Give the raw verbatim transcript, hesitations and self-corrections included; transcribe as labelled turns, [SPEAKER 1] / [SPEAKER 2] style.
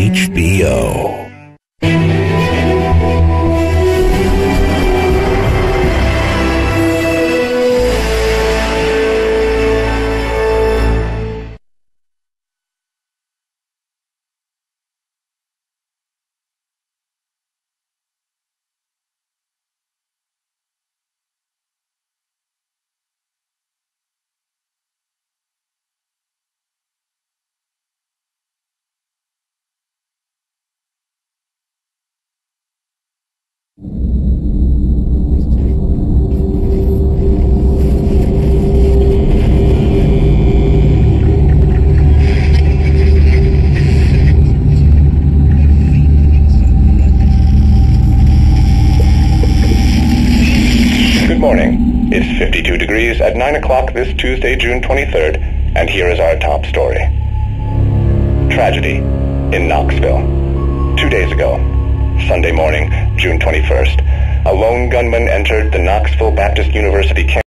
[SPEAKER 1] H B O.
[SPEAKER 2] Good morning. It's fifty-two degrees at nine o'clock this Tuesday, June twenty-third, and here is our top story. Tragedy in Knoxville. Two days ago, Sunday morning, June twenty-first, a lone gunman entered the Knoxville Baptist University campus